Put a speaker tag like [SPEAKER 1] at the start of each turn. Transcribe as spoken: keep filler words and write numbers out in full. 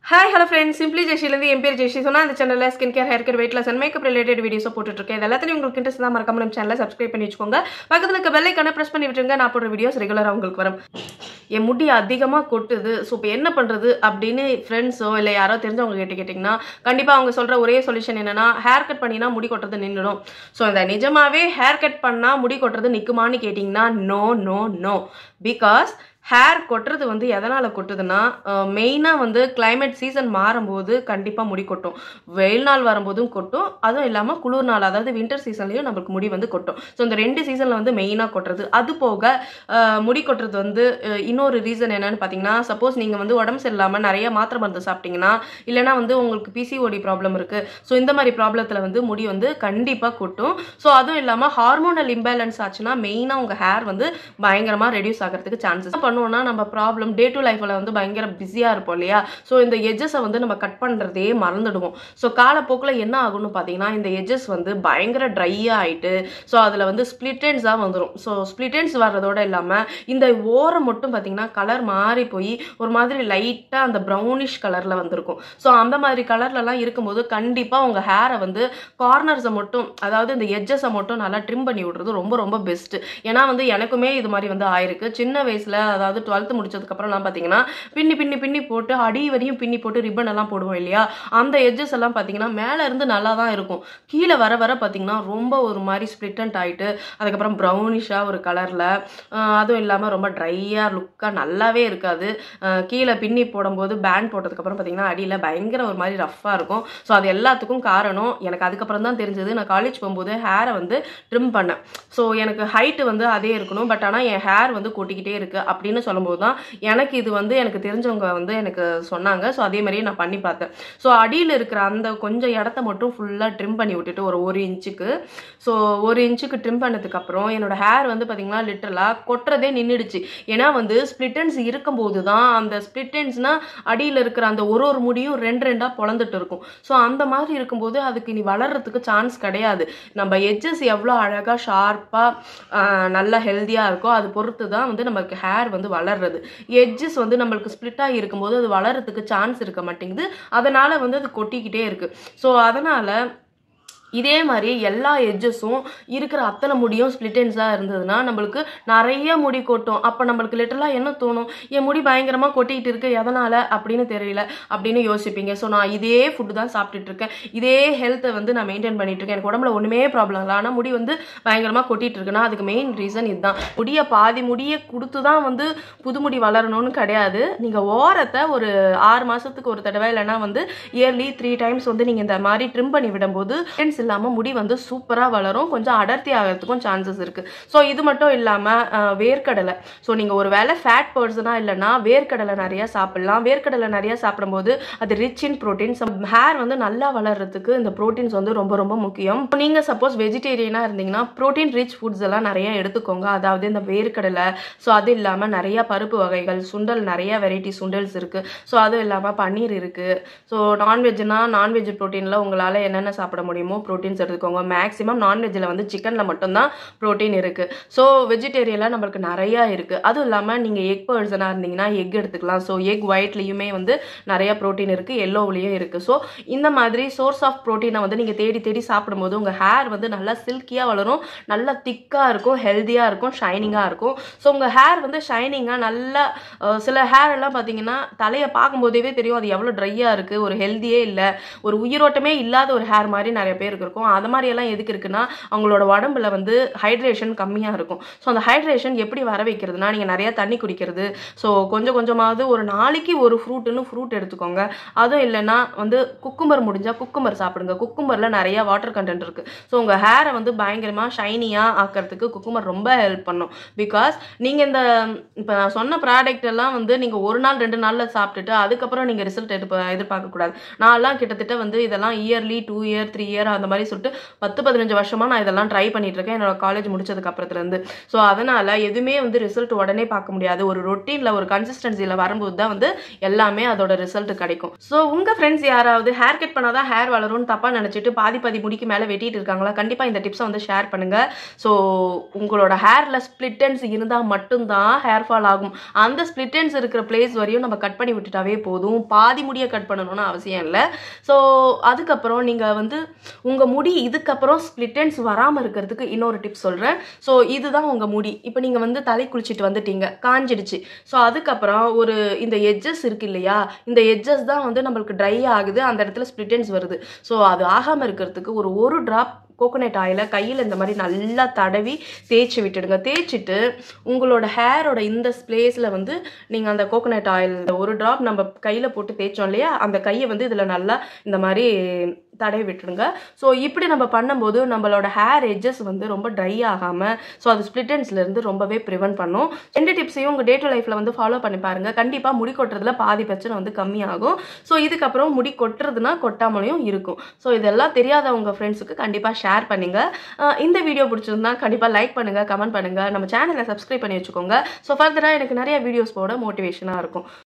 [SPEAKER 1] Hi, hello friends. Simply Jeshi landi M P Jeshi sona இந்த சேனல்ல skin care, hair care, weight loss and makeup related videos போட்டுட்டு இருக்கேன். எல்லாத்தையும் உங்களுக்கு interest தான் மறக்காம நம்ம சேனலை சப்ஸ்கிரைப் பண்ணி வச்சுக்கோங்க. பக்கத்துல இருக்க பெல் ஐகானை பிரஸ் பண்ணி விட்டுருங்க. நான் போடுற வீடியோஸ் ரெகுலரா உங்களுக்கு வரும். என் முடி அதிகமா கொட்டுது. சோ இப்போ என்ன பண்றது அப்படினு ஃப்ரெண்ட்ஸோ இல்ல யாரோ தெரிஞ்சவங்க கிட்ட கேட்டிங்கனா கண்டிப்பா அவங்க சொல்ற ஒரே சொல்யூஷன் என்னன்னா ஹேர் கட் பண்ணினா முடி கொட்றது நின்னுடும். சோ இந்த நிஜமாவே ஹேர் கட் பண்ணா முடி கொட்றது நிக்குமான்னு கேட்டிங்கனா no no no. Because hair கொட்டுறது வந்து எதனால கொட்டுதுன்னா மெயினா வந்து கிளைமேட் சீசன் மாறும்போது கண்டிப்பா முடி கொட்டும். வெயில் நாள் வரும்போதும் கொட்டும், அதுவும் இல்லாம குளிர் நாள் அதாவது வின்டர் சீசன்லயும் நமக்கு முடி வந்து கொட்டும். ஸோ இந்த ரெண்டு சீசன்ல வந்து மெயினா கொட்டுறது. அது போக முடி கொட்டுறது வந்து இன்னொரு ரீசன் என்னன்னு பாத்தீங்கன்னா, சப்போஸ் நீங்க வந்து உடம்பு சரியில்லாம நிறைய மாத்திரை மருந்து சாப்பிட்டீங்கன்னா இல்லைன்னா வந்து உங்களுக்கு பிசிஓடி ப்ராப்ளம் இருக்கு. ஸோ இந்த மாதிரி ப்ராப்ளத்துல வந்து முடி வந்து கண்டிப்பா கொட்டும். ஸோ அதுவும் இல்லாம ஹார்மோனல் இம்பேலன்ஸ் ஆச்சுன்னா மெயினா உங்க ஹேர் வந்து பயங்கரமா ரெடியூஸ் ஆகிறதுக்கு சான்சஸ். நம்ம ப்ராப்ளம் டே டு லைஃப்ல வந்து பயங்கர பிஸியா இருப்போம் இல்லையா. ஸோ இந்த எட்ஜஸை வந்து நம்ம கட் பண்றதே மறந்துடுவோம். ஸோ காலப்போக்கில் என்ன ஆகும்னு பார்த்தீங்கன்னா இந்த எட்ஜஸ் வந்து பயங்கர ட்ரையா ஆயிட்டு ஸோ அதில் வந்து ஸ்பிளிட்டன்ஸா வந்துடும். ஸோ ஸ்பிளிட்டன்ஸ் வர்றதோட இல்லாமல் இந்த ஓரம் மட்டும் பார்த்தீங்கன்னா கலர் மாறி போய் ஒரு மாதிரி லைட்டாக அந்த ப்ரௌனிஷ் கலர்ல வந்திருக்கும். ஸோ அந்த மாதிரி கலர்லலாம் இருக்கும்போது கண்டிப்பாக உங்க ஹேரை வந்து கார்னர்ஸை மட்டும் அதாவது இந்த எட்ஜஸை மட்டும் நல்லா ட்ரிம் பண்ணி விடுறது ரொம்ப ரொம்ப பெஸ்ட். ஏன்னா வந்து எனக்குமே இது மாதிரி வந்து ஆயிருக்கு. சின்ன வயசுல அதாவது டுவெல்த் முடிச்சதுக்கு அப்புறம் எல்லாம் பாத்தீங்கன்னா பின்னி பின்னி பின்னி போட்டு அடி வரையும் பின்னி போட்டு ரிப்பன் எல்லாம் போடுவோம் இல்லையா. அந்த எட்ஜஸ் எல்லாம் பாத்தீங்கன்னா மேல இருந்து நல்லா தான் இருக்கும். கீழே வர வர பாத்தீங்கன்னா ரொம்ப ஒரு மாதிரி ஸ்பிளிட்டன்ட் ஆயிட்டு அதுக்கப்புறம் ப்ரௌனிஷா ஒரு கலர்ல அதுவும் இல்லாம ரொம்ப ட்ரையா லுக்கா நல்லாவே இருக்காது. கீழே பின்னி போடும்போது பேண்ட் போட்டதுக்கு அப்புறம் பாத்தீங்கன்னா அடியில பயங்கர ஒரு மாதிரி ரஃபா இருக்கும். ஸோ அது எல்லாத்துக்கும் காரணம் எனக்கு அதுக்கப்புறம் தான் தெரிஞ்சது. நான் காலேஜ் போகும்போது ஹேரை வந்து ட்ரிம் பண்ணேன். ஸோ எனக்கு ஹைட் வந்து அதே இருக்கணும், பட் ஆனால் என் ஹேர் வந்து கொட்டிக்கிட்டே இருக்கு அப்படின்னு சொல்லும்போது தான் எனக்கு இது வந்து எனக்கு தெரிஞ்சவங்க வந்து எனக்கு சொன்னாங்க. ஸோ அதே மாதிரியே நான் பண்ணி பார்த்தேன். ஸோ அடியில் இருக்கிற அந்த கொஞ்சம் இடத்த மட்டும் ஃபுல்லாக ட்ரிம் பண்ணி விட்டுட்டு ஒரு ஒரு இன்ச்சுக்கு ஸோ ஒரு இன்ச்சுக்கு ட்ரிம் பண்ணதுக்கு அப்புறம் என்னோட ஹேர் வந்து பார்த்தீங்கன்னா லிட்டரலாக கொட்டுறதே நின்றுடுச்சு. ஏன்னா வந்து ஸ்பிளிட்டன்ஸ் இருக்கும்போது தான் அந்த ஸ்பிளிட்டன்ஸ்னா அடியில் இருக்கிற அந்த ஒரு ஒரு முடியும் ரெண்டு ரெண்டாக பொழந்துட்டு இருக்கும். ஸோ அந்த மாதிரி இருக்கும்போது அதுக்கு இனி வளர்றதுக்கு சான்ஸ் கிடையாது. நம்ம எட்ஜஸ் எவ்வளோ அழகாக ஷார்ப்பாக நல்லா ஹெல்த்தியாக இருக்கோ அது பொறுத்து தான் வந்து நமக்கு ஹேர் வந்து வளர்றது. எட்ஜஸ் வந்து நம்மளுக்கு ஸ்பிளிட் ஆகி இருக்கும்போது அது வளர்றதுக்கு சான்ஸ் இருக்க மாட்டேங்குது. அதனால வந்து அது கொட்டிக்கிட்டே இருக்கு. ஸோ அதனால இதே மாதிரி எல்லா எட்ஜஸும் இருக்கிற அத்தனை முடியும் ஸ்பிளிட்டன்ஸாக இருந்ததுன்னா நம்மளுக்கு நிறைய முடி கொட்டும். அப்போ நம்மளுக்கு லிட்டரலாக என்ன தோணும், என் முடி பயங்கரமாக கொட்டிக்கிட்டு இருக்கு எதனால அப்படின்னு தெரியல அப்படின்னு யோசிப்பீங்க. ஸோ நான் இதே ஃபுட்டு தான் சாப்பிட்டுட்டு இருக்கேன், இதே ஹெல்த்தை வந்து நான் மெயின்டைன் பண்ணிட்டு இருக்கேன், எனக்கு உடம்புல ஒன்றுமே ப்ராப்ளம் இல்லை, ஆனால் முடி வந்து பயங்கரமாக கொட்டிட்டு இருக்குன்னா அதுக்கு மெயின் ரீசன் இதுதான். முடியை பாதி முடியை கொடுத்து தான் வந்து புது முடி வளரணும்னு கிடையாது. நீங்கள் ஓரத்தை ஒரு ஆறு மாதத்துக்கு ஒரு தடவை இல்லைன்னா வந்து இயர்லி த்ரீ டைம்ஸ் வந்து நீங்கள் இந்த மாதிரி ட்ரிம் பண்ணி விடும்போது இல்லாம முடி வந்து சூப்பரா வளரும், கொஞ்சம் அடர்த்தி ஆகிறதுக்கும் சான்சஸ் இருக்கு. ஸோ இது மட்டும் இல்லாம வேர்க்கடலை. ஸோ நீங்க ஒரு வேளை ஃபேட் பர்சனா இல்லைன்னா வேர்க்கடலை நிறைய சாப்பிடலாம். வேர்க்கடலை நிறைய சாப்பிடும்போது அது ரிச் இன் ப்ரோட்டீன்ஸ். ஹேர் வந்து நல்லா வளர்றதுக்கு இந்த ப்ரோட்டீன்ஸ் வந்து ரொம்ப ரொம்ப முக்கியம். நீங்க சப்போஸ் வெஜிடேரியனா இருந்தீங்கன்னா ப்ரோட்டீன் ரிச் ஃபுட்ஸ் எல்லாம் நிறைய எடுத்துக்கோங்க. அதாவது இந்த வேர்க்கடலை, ஸோ அது இல்லாம நிறைய பருப்பு வகைகள், சுண்டல், நிறைய வெரைட்டி சுண்டல்ஸ் இருக்கு. ஸோ அதுவும் இல்லாம பன்னீர் இருக்கு. ஸோ நான்வெஜ்னா நான்வெஜ் ப்ரோட்டீன்ல உங்களால என்னென்ன சாப்பிட முடியுமோ ப்ரோட்டீன்ஸ் எடுத்துக்கோங்க. மேக்ஸிமம் நான்வெஜ்ல வந்து சிக்கன்ல மட்டும்தான் ப்ரோட்டீன் இருக்கு. ஸோ வெஜிடேரியன்ல நம்மளுக்கு நிறைய இருக்கு. அதுவும் இல்லாமல் நீங்க எக் பர்சனா இருந்தீங்கன்னா எக் எடுத்துக்கலாம். ஸோ எக் ஒயிட்லயுமே வந்து நிறைய ப்ரோட்டீன் இருக்கு, எல்லோவிலையும் இருக்கு. ஸோ இந்த மாதிரி சோர்ஸ் ஆஃப் ப்ரோட்டீனை வந்து நீங்க தேடி தேடி சாப்பிடும்போது உங்க ஹேர் வந்து நல்லா சில்கியா வளரும், நல்லா திக்கா இருக்கும், ஹெல்தியா இருக்கும், ஷைனிங்கா இருக்கும். ஸோ உங்க ஹேர் வந்து ஷைனிங்கா நல்லா சில ஹேர் எல்லாம் பாத்தீங்கன்னா தலையை பார்க்கும்போதே தெரியும் அது எவ்வளவு ட்ரையா இருக்கு, ஒரு ஹெல்தியே இல்லை, ஒரு உயிரோட்டமே இல்லாத ஒரு ஹேர் மாதிரி நிறைய பேருக்கு இருக்கும். அது மாதிரி எல்லாம் எதுக்கு இருக்குன்னா அவங்களோட உடம்புல வந்து ஹைட்ரேஷன் கம்மியா இருக்கும். ஸோ அந்த ஹைட்ரேஷன் எப்படி வர வைக்கிறதுனா நீங்க நிறைய தண்ணி குடிக்கிறது. ஸோ கொஞ்சம் கொஞ்சமாவது ஒரு நாளைக்கு ஒரு ஃப்ரூட்னு ஃப்ரூட் எடுத்துக்கோங்க. அதுவும் இல்லைன்னா வந்து குக்கும்பர் முடிஞ்சா குக்கும்பர் சாப்பிடுங்க. குக்கும்பர்ல நிறைய வாட்டர் கண்டென்ட் இருக்கு. ஸோ உங்க ஹேரை வந்து பயங்கரமா ஷைனியா ஆக்கிறதுக்கு குக்கும்பர் ரொம்ப ஹெல்ப் பண்ணும். பிகாஸ் நீங்க இந்த இப்ப நான் சொன்ன ப்ராடக்ட் எல்லாம் வந்து நீங்க ஒரு நாள் ரெண்டு நாள்ல சாப்பிட்டுட்டு அதுக்கப்புறம் நீங்க ரிசல்ட் எதிர்பார்க்க கூடாது. நான் எல்லாம் கிட்டத்தட்ட வந்து இதெல்லாம் yearly two year three year அந்த மாதிரி சொல்லிட்டு பத்து பதினஞ்சு வருஷமா நான் இதெல்லாம் ட்ரை பண்ணிட்டு இருக்கேன் என்னோட காலேஜ் முடிச்சதுக்கு அப்புறத்துல இருந்து. ஸோ அதனால எதுவுமே வந்து ரிசல்ட் உடனே பார்க்க முடியாது. ஒரு ரொட்டீன்ல ஒரு கன்சிஸ்டன்சில வரும்போது தான் வந்து எல்லாமே அதோட ரிசல்ட் கிடைக்கும். ஸோ உங்க ஃப்ரெண்ட்ஸ் யாராவது ஹேர் கட் பண்ணாதான் ஹேர் வளரும்னு தப்பா நினைச்சிட்டு பாதி பாதி முடிக்கு மேல வெட்டிட்டு இருக்காங்களா, கண்டிப்பா இந்த டிப்ஸை வந்து ஷேர் பண்ணுங்க. ஸோ உங்களோட ஹேர்ல ஸ்பிளிட் எண்ட்ஸ் இருந்தா மட்டும்தான் ஹேர் ஃபால் ஆகும். அந்த ஸ்பிளிட் எண்ட்ஸ் இருக்கிற பிளேஸ் வரையும் நம்ம கட் பண்ணி விட்டுட்டாவே போதும். பாதி முடியை கட் பண்ணணும்னு அவசியம் இல்லை. ஸோ அதுக்கப்புறம் நீங்க வந்து உங்க முடி இதுக்கப்புறம் ஸ்பிளிட் எண்ட்ஸ் வராம இருக்கிறதுக்கு இன்னொரு டிப்ஸ் சொல்றேன். ஸோ இதுதான் உங்க முடி. இப்போ நீங்க வந்து தலை குளிச்சுட்டு வந்துட்டீங்க, காஞ்சிடுச்சு. ஸோ அதுக்கப்புறம் ஒரு இந்த எட்ஜஸ் இருக்கு இல்லையா, இந்த எட்ஜஸ் தான் வந்து நம்மளுக்கு ட்ரை ஆகுது, அந்த இடத்துல ஸ்பிளிட் எண்ட்ஸ் வருது. ஸோ அது ஆகாம இருக்கிறதுக்கு ஒரு ஒரு டிராப் கோகோனட் ஆயிலை கையில் இந்த மாதிரி நல்லா தடவி தேய்ச்சி விட்டுடுங்க. தேய்ச்சிட்டு உங்களோட ஹேரோட இந்த பிளேஸில் வந்து நீங்கள் அந்த கோகோனட் ஆயில் ஒரு ட்ராப் நம்ம கையில் போட்டு தேய்ச்சோம் இல்லையா, அந்த கையை வந்து இதில் நல்லா இந்த மாதிரி தடவி விட்டுடுங்க. ஸோ இப்படி நம்ம பண்ணும்போது நம்மளோட ஹேர் எட்ஜஸ் வந்து ரொம்ப ட்ரை ஆகாமல் ஸோ அது ஸ்பிளிட் எண்ட்ஸ்லேருந்து ரொம்பவே ப்ரிவென்ட் பண்ணும். ரெண்டு டிப்ஸையும் உங்கள் டே டு லைஃப்பில் வந்து ஃபாலோ பண்ணி பாருங்கள். கண்டிப்பாக முடி கொட்டுறதுல பாதி பிரச்சனை வந்து கம்மியாகும். ஸோ இதுக்கப்புறம் முடி கொட்டுறதுனா கொட்டாமலையும் இருக்கும். ஸோ இதெல்லாம் தெரியாத உங்கள் ஃப்ரெண்ட்ஸுக்கு கண்டிப்பாக ஷேர் பண்ணுங்க. இந்த வீடியோ பிடிச்சிருந்தா கண்டிப்பாக லைக் பண்ணுங்கள், கமெண்ட் பண்ணுங்கள், நம்ம சேனலை சப்ஸ்கிரைப் பண்ணி வச்சுக்கோங்க. ஸோ ஃபர்தராக எனக்கு நிறைய வீடியோஸ் போட மோட்டிவேஷனாக இருக்கும்.